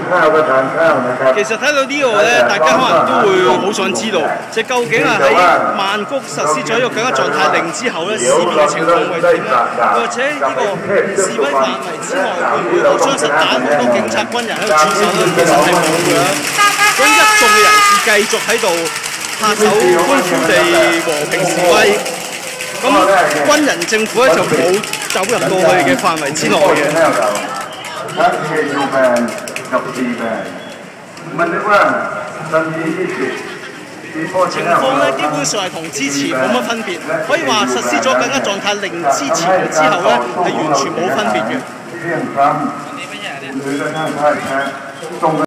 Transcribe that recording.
其實睇到呢度咧，大家可能都會好想知道，即係究竟係喺曼谷實施咗一個緊急狀態令之後咧，市面嘅情況會點咧？或者呢個示威範圍之外，會唔會好槍實彈好多警察軍人喺度駐守咧？其實係冇嘅。咁一眾嘅人士繼續喺度下手歡呼地和平示威。咁軍人政府咧就冇走入到佢哋嘅範圍之內嘅。情況咧基本上係同之前冇乜分別，可以話實施咗緊急狀態令之前之後咧係完全冇分別嘅。